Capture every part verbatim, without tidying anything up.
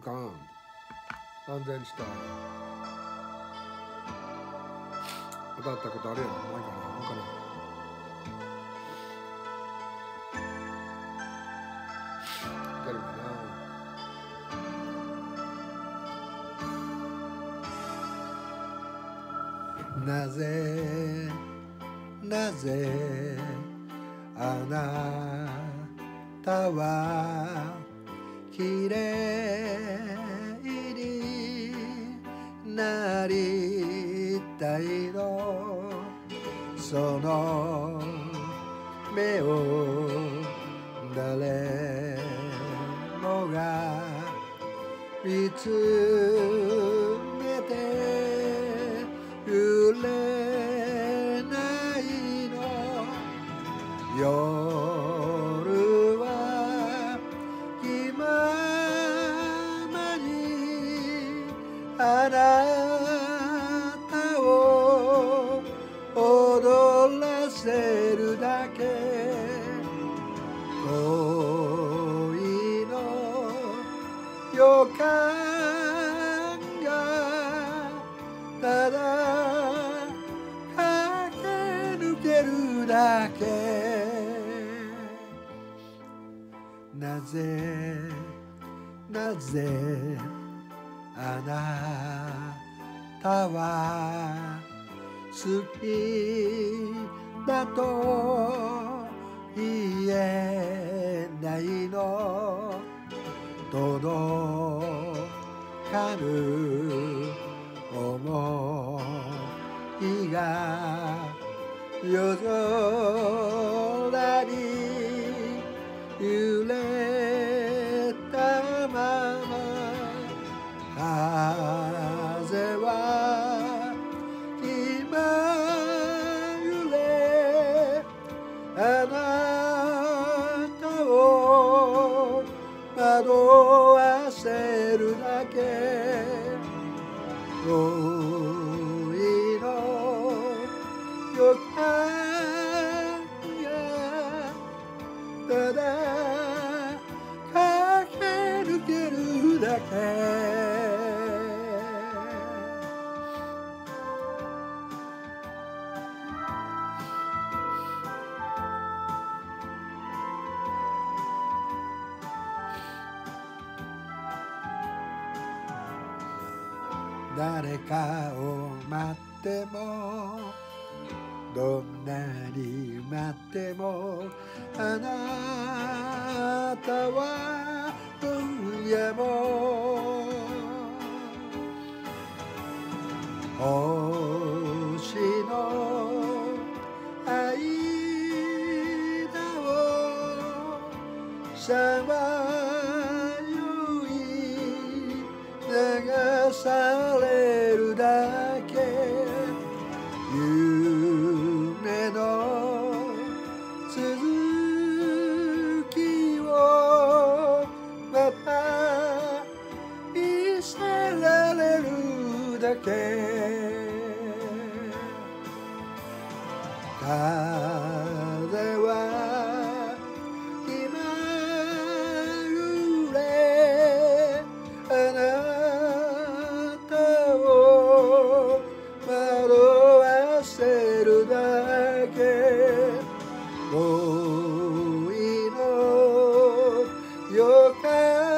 かん。安全地帯渡ったことあるやろ。ないかな、わからん。テレビな。なぜなぜあなたはきれいになりたいの、その目を誰もが見つめて揺れないの、夜は気ままにあなたを踊らせるだけ、恋の予感がただ駆け抜けるだけ。なぜなぜあなたは好きだと言えないの、届かぬ想いが夜空に揺れたまま、風は今揺れあなたを惑わせるだけ、恋の予感がただ駆け抜けるだけ。誰かを待ってもどんなに待ってもあなたは今夜も星の間をさまよい流されるだけ、夢の続きをまた見せられるだけ。風は今揺れあなたを惑わせるだけ、恋の予感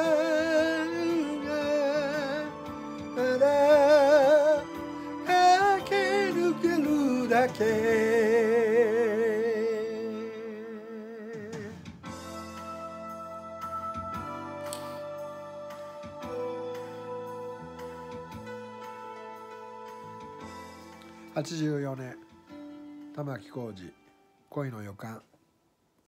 がただ駆け抜けるだけ。はちじゅうよねん玉置浩二、恋の予感。